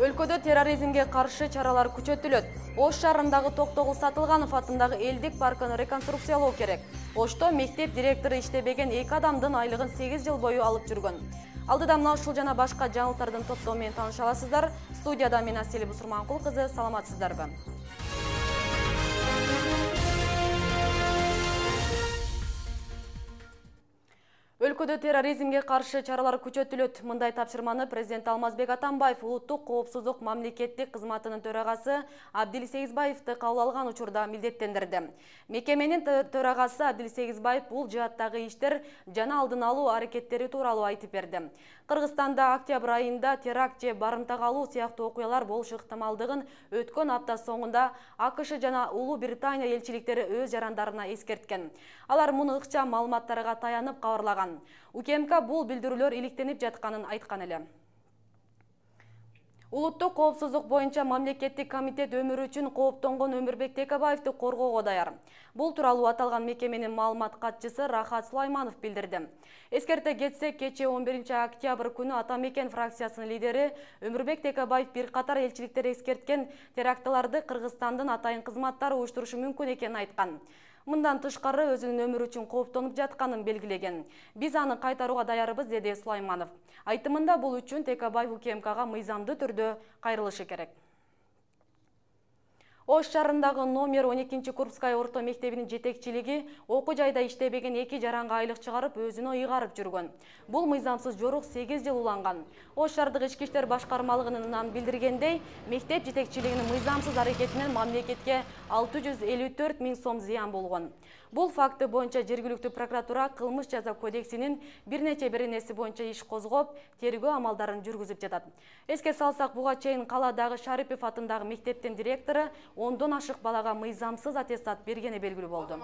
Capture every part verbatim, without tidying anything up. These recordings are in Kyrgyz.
Өлкөдө терроризмге каршы чаралар күчөтүлөт. Ош шаарындагы Токтогул Сатылганов атындагы элдик паркын реконструкциялоо керек. Ошто мектеп директору иштебеген эки адамдын айлыгын сегиз жыл бою алып жүргөн. Алдыда мына ушул жана башка жаңылыктардын топтому менен тааныша аласыздар. Студияда мен Асель Бусурманкул кызы, саламатсыздарбы? Өлкөдө терроризмге каршы чаралар күчөтүлөт. Мындай тапшырманы президент Алмазбек Атамбаев улуттук коопсуздук мамлекеттик кызматынын төрагасы Абдил Сегизбаевди кабыл алган учурда милдеттендирди. Мекеменин төрагасы Абдил Сегизбаев бул жааттагы иштер жана алдын алуу аракеттери тууралуу айтып берди. Кыргызстанда октябрь айында теракт же барымта калуу сыяктуу окуялар болушу ыктымалдыгын өткөн апта соңунда АКШ жана Улуу Британия элчиликтери өз жарандарына эскерткен. Алар муну ыкчам маалыматтарга таянып кабарлаган. УКМК бул билдирүүлөр иликтенип жатканын айткан эле. Улуттук коопсуздук боюнча мамлекеттик комитет өмүрү үчүн кооптонгон Өмүрбек Текебаевди коргоого даяр. Бул тууралуу аталган мекеменин маалымат катчысы Рахат Сулайманов билдирди. Эскерте кетсек, кечээ он биринчи октябрь күнү Атамекен фракциясынын лидери Өмүрбек Текебаев бир катар элчиликтер эскерткен терактыларды Кыргызстандын атайын кызматтары уюштурушу мүмкүн экенин айткан. Мындан тышкары өзүнүн өмүрү үчүн кооптонуп жатканын белгилеген. Биз аны кайтарууга даярбыз, деди Сулайманов. Айтымында бул үчүн Текебаев УКМКга мыйзамдуу түрдө кайрылышы керек. Ош шаарындагы номер он экинчи Курбская орто мектебинин жетекчилиги окуу жайда иштебеген эки жаранга айлык чыгарып, өзүнө ыйгарып жүргөн. Бул мыйзамсыз жорук сегиз жыл уланган. Ош шаардык ички иштер башкармалыгынан билдиргендей, мектеп жетекчилигинин мыйзамсыз аракетинен мамлекетке алты жүз элүү төрт миң сом зыян болгон. Бул факты боюнча жергиликтүү прокуратура кылмыш жаза кодексинин бир нече беренеси боюнча иш козгоп, тергөө амалдарын жүргүзүп жатат. Эске салсак, буга чейин каладагы Шарипов атындагы мектептин директору ондон ашык балага мыйзамсыз аттестат бергени белгилүү болду.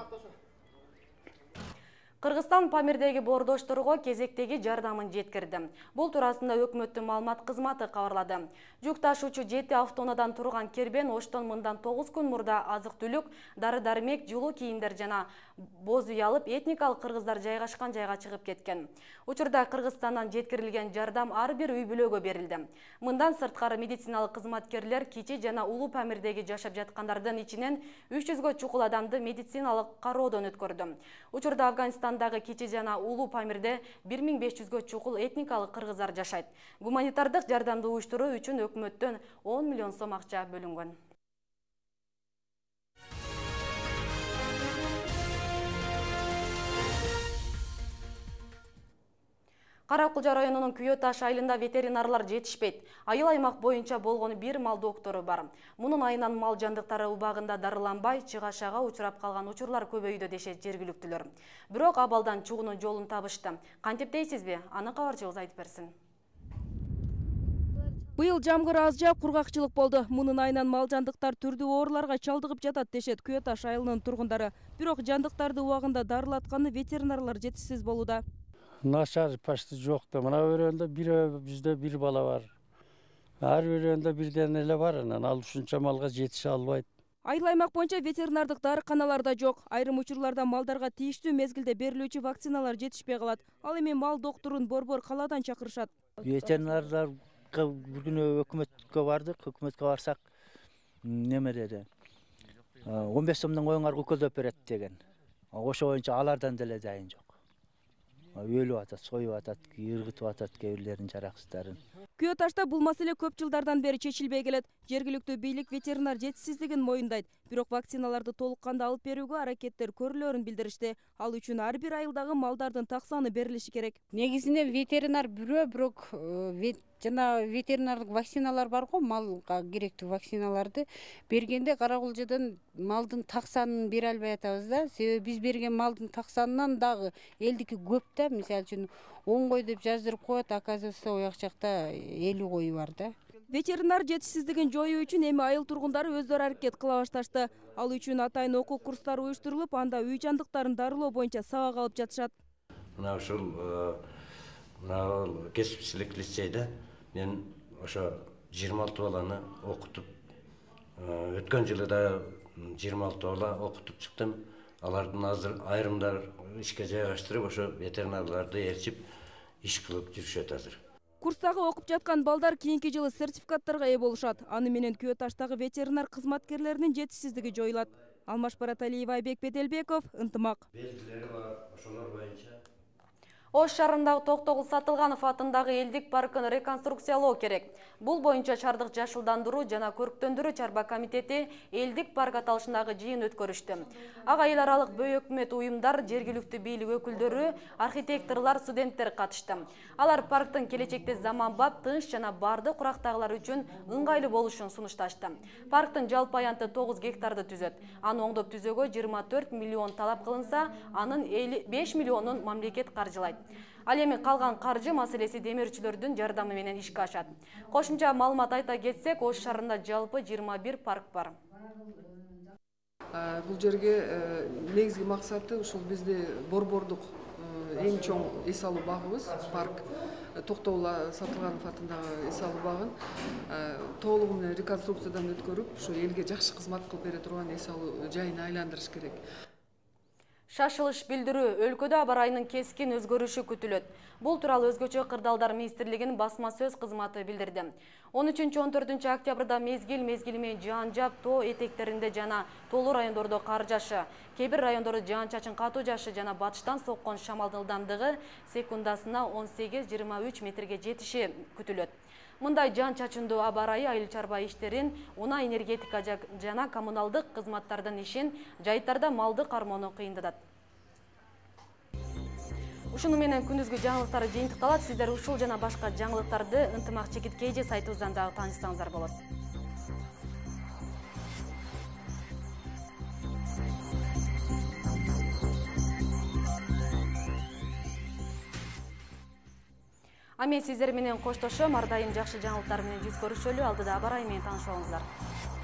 Кыргызстан Памирдеги боордошторго кезектеги жардамын жеткирди. Бул туурасында өкмөттүн маалымат кызматы кабарлады. Жүк ташуучу жети автоноодан турган кербен Оштон мындан тогуз күн мурда азык-түлүк, дары-дармек, жылуу кийимдер жана боз үй алып, этникалык кыргыздар жайгашкан жайга чыгып кеткен. Учурда Кыргызстандан жеткирилген жардам ар бир үй бүлөгө берилди. Мындан сырткары медициналык кызматкерлер Кичи жана Улуу Памирдеги жашап жаткандардын ичинен үч жүзгө чукул адамды медициналык кароодон өткөрдү. Учурда Афганистандагы Кичи жана Улуу Памирде бир миң беш жүзгө чукул этникалык кыргыздар жашайт. Гуманитардык жардамды уюштуруу үчүн өкмөттөн он миллион сом акча бөлүнгөн. Каракулжа районунун Күйө Таш айылында ветеринарлар жетишпейт. Айыл аймак боюнча болгону бир мал доктору бар. Мунун айынан мал жандыктары убагында дарыланбай, чыгашага учурап калган учурлар көбөйдү дешет жергиликтүүлөр. Бирок абалдан чугуунун жолун табышты. Кантип дейсизби? Аны кабарчыбыз айтып берсин. Быйыл жамгыр аз жаап, кургакчылык болду. Мунун айынан мал жандыктар түрдүү ооруларга чалдыгып жатат дешет Күйө Таш айылынын тургундары. Бирок жандыктарды убагында дарылатканы ветеринарлар жетишсиз болууда. Нашар почти жок да. Мына өрөөндө бир бизде бир бала бар. Ар өрөөндө бирден эле бар, анан ал ушунча малга жетише албайт. Айыл аймак боюнча ветеринардык дарыканалар да жок. Айрым учурларда малдарга тийиштүү мезгилде берилүүчү вакциналар жетишпей калат. Ал эми мал докторун борбор калаадан чакырышат. Ветеринарларга бир күнү өкмөткө бардык. Өкмөткө барсак, неме деди? он беш сомдон коюңар көкөлдөп берет деген. Ошо боюнча алардан деле дайын жок. Өлүп атат, союп атат, ыргытып атат кээ бирлерин жараксыздарын. Күйө Ташта бул маселе көп жылдардан бери чечилбей келет. Жергиликтүү бийлик ветеринар жетишсиздигин моюндайт. Бирок вакциналарды толук канда алып берүүгө аракеттер көрүлөрүн билдиришти. Ал үчүн ар бир айылдагы малдардын так саны берилиши керек. Негизинен ветеринар бирөө, бирок жана ветеринардык вакциналар бар го, малга керектүү вакциналарды бергенде Каракулжадан малдын так санын бере албай атабыз да. Себеби биз берген малдын так санынан дагы элдики көп да. Мисалы үчүн он кой деп жаздырып коет, оказывается ояк жакта элүү кою бар да. Ветеринар жетишсиздигин жоюу үчүн эми айыл тургундары өздөрү аракет кыла башташты. Ал үчүн атайын окуу курстары уюштурулуп, анда үй жандыктарын дарылоо боюнча сабак алып жатышат. Мына ушул мына кесипчилик лицейде мен ошо жыйырма алты баланы окутуп, өткөн жылы да жыйырма алты бала окутуп чыктым. Алардын азыр айрымдар ишке жайгаштырып, ошо ветеринарларды ээрчип иш кылып жүрүшөт азыр. Курстагы окуп жаткан балдар кийинки жылы сертификаттарга ээ болушат. Аны менен Күйө таштагы ветеринар кызматкерлеринин жетишсиздиги жоюлат. Алмаш Бараталиева, Айбек Беделбеков, Ынтымак. Белгилери бар, ошолор боюнча Ош шаарындагы Токтогул Сатылганов атындагы элдик паркын реконструкциялоо керек. Бул боюнча Шаардык жашылдандыруу жана көрктөндүрүү чарба комитети элдик парк аталышындагы жыйын өткөрүштү. Ага эл аралык бейөкмөт уюмдар, жергиликтүү бийлик өкүлдөрү, архитекторлор, студенттер катышты. Алар парктын келечекте заманбап, тынч жана бардык курактагылар үчүн ыңгайлуу болушун сунушташты. Парктын жалпы аянты тогуз гектарды түзөт. Аны оңдоп түзөөгө жыйырма төрт миллион талап кылынса, анын беш миллионун мамлекет каржылайт. Ал эми калган каржы маселеси демирчилердин жардамы менен ишке ашат. Кошумча маалымат айта кетсек, Ош шаарында жалпы жыйырма бир парк бар. Бул жерге негизги максаты ушул бизди борбордук эң чоң эс алуу багыбыз парк Токтогул Сатылганов атындагы эс алуу багын толугу менен реконструкциядан өткөрүп, ушу элге жакшы кызмат кылып бере турган эс алуу жайына айландырыш керек. Шашылыш билдирүү өлкөдө аба райынын кескин өзгөрүшү күтүлөт. Бул тууралуу Өзгөчө кырдаалдар министрлигинин басма сөз кызматы билдирди. он үчүнчү он төртүнчү октябрда мезгил мезгили менен жаан жаап, тоо этектеринде жана тоолуу райондордо кар жаашы, кээ бир райондордо жаан чачын катуу жаашы жана батыштан соккон шамалдын ылдамдыгы секундасына он сегиз жыйырма үч метрге жетиши күтүлөт. Мындай жаан чачындуу аба ырайы айыл чарба иштерин, унаа энергетика жана коммуналдык кызматтардын ишин, жайыттарда малды кармоону кыйындатат. Ушуну менен күндүзгү жаңылыктар жыйынтыкталат. Сиздер ушул жана башка жаңылыктарды Ынтымак Чекит Кей сайтыбыздан дагы таанышсаңыздар болот. А мен сиздер менен коштошом. Ар дайым жакшы жаңылыктар менен жүз көрүшөлү. Алдыда аба ырайы менен таанышып алыңыздар.